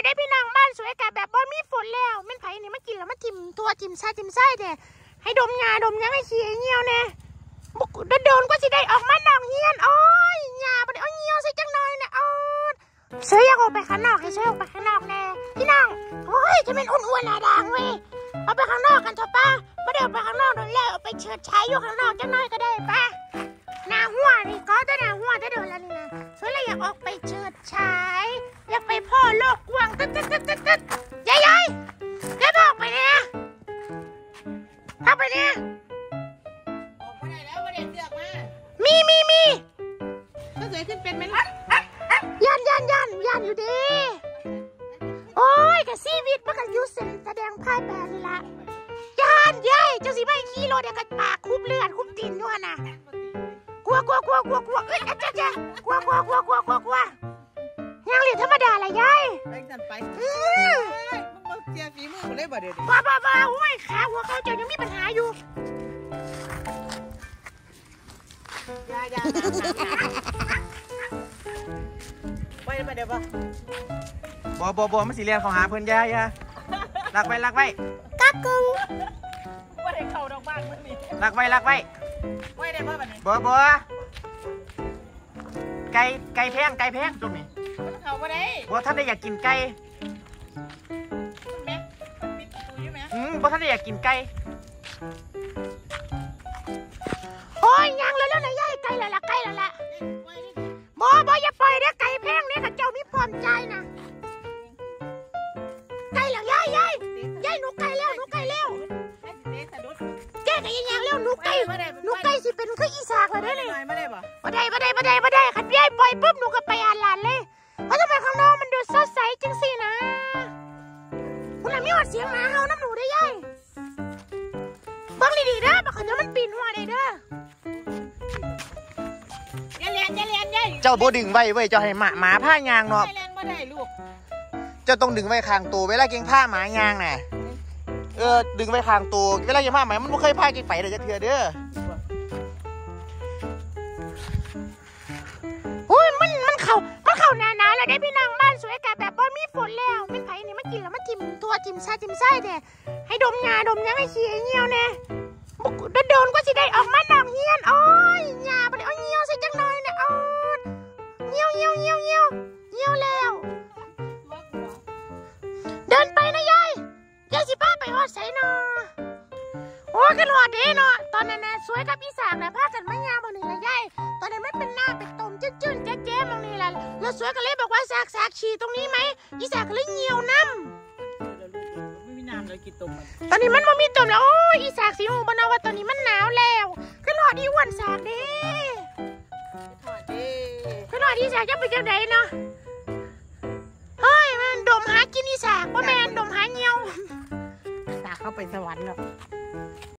เลยได้พี่น้องบ้านสวยกับแบบบ่มีฝนแล้วมันไผ่นี่มากินแล้วมาจิ้มตัวจิ้มไส้เด้ให้ดมยาดมยังให้ขี้เงี้ยวเนี่ยโดนก็สิได้ออกมานอกเฮียนโอ้ยยาบ่ได้เอาเงี้ยวใส่จังหน่อยเนี่ยเสืออยากออกไปข้างนอกให้เสือออกไปข้างนอกแน่พี่น้องโอ้ยจะเป็นอ้วนๆหน้าด่างเว้ยเอาไปข้างนอกกันเถอะป้าไม่ได้ออกไปข้างนอกโดนแล้วเอาไปเฉิดฉายอยู่ข้างนอกจังหน่อยก็ได้ป้าหน้าหัวนี่ก็จะหน้าหัวจะโดนแล้วนี่นะเสือเลยอยากออกไปเฉิดฉายอยากไปพ่อโลกกว้างตึ๊ดยายได้บอกไปเนี่ยพักไปเนี่ยออกมาได้แล้วมาเด็ดเสือกมามีก็สวยขึ้นเป็นไหมลูกยันอยู่ดีโอ้ยกับชีวิตมันก็อยู่แสดงพ่ายแพ้นี่ละยันยัยเจ้าสิไม่ขี่รถเดี๋ยวก็ปากคุบเลือดคุบตีนด้วยนะกลัวเอ้ยจ้ากลัวยังเหลือธรรมดาละยายไปกันไปมึงเสียฝีมือเลยบ่เดี๋ยวบ้าโอ้ยขาหัวเขาเจ้ายังมีปัญหาอยู่อย่าไปเดี๋ยวบ่มันสิเรียนเขาหาเพื่อนยาลักไว้กักกึ่งว่าได้เข้าดอกบ้านมึงนี่ลักไว้ไว้ได้บ่บัดนี้บ่ไก่แพงตรงนี้มันเข้าบ่ได้บ่ท่านได้อยากกินไก่แม่มันปิดประตูอยู่แม่บ่ท่านได้อยากกินไก่โอ้ยยังแล้วนะยายไก่แล้วล่ะบ่อย่าปล่อยเด้อไก่แพงเนี่ยกับเจ้ามีความใจนะไก่แล้วยายหนูไก่แล้วแก้ไก่ยังแล้วหนูไก่สิเป็นคืออีสากเลยเด้อนี่บ่ได้ขัดยายปล่อยปุ๊บหนูก็ไปอ่านหลานเลยเพราะทำไมข้างนอกมันดูสดใสจังสินะคุณมีว่าเสียงหมาเห่าน้ำหนูได้ยายบังดีๆเด้อบักเดี๋ยวมันปีนหัวได้เด้ออย่าเลียนเจ้าบ่ดึงไว้เว้ยเจ้าให้หมาผ้ายางเนาะบ่ได้ลูกเจ้าต้องดึงไว้ข้างตัวเวลาเก่งผ้าหมายางน่ะดึงไว้ข้างตัวเวลาเก่งผ้าหมายมันบ่เคยผ้าเก่งไปเลยจะเถื่อเด้อโอ้ยมันเข้าหนาแล้วได้พี่น้องบ้านสวยกับแบบบ่มีฝนแล้วมันไผ่นี่มากินแล้วมาจิ้มตัวจิ้มไส้เด้ให้ดมยาดมยังให้ขี้เงี้ยวแน่โดนก็สิได้ออกมานอกเฮียนโอ้ยยาบ่ได้เอาเงี้ยวใส่จังหน่อยเนี่ยเงี้ยวแล้วเดินไปนะยายสิพาไปฮอดไสเนาะโอ้ยกันฮอดเด้เนาะตอนนั้นน่ะสวยกับพี่สาวน่ะพากันมายาบ่นี่ละยายตอนนั้นมันเป็นหน้าเป็นต้มจืดๆแจ๊ๆมองนี่ล่ะแล้วสวยก็เลยบอกว่าสากฉี่ตรงนี้ไหมพี่สาวก็เลยเหี่ยวน้ำไม่มีน้ำเลยกินต้มตอนนี้มันบ่มีต้มแล้วโอ้ยอีสากสิฮู้บ่เนาะว่าตอนนี้มันหนาวแล้วกันฮอดอีอ้วนสากเด้กันฮอดอีสากจะไปจังไดเนาะเฮ้ยมันดมหากินอีสากบ่แม่นดมหาเหี่ยวสากเข้าไปสวรรค์แล้ว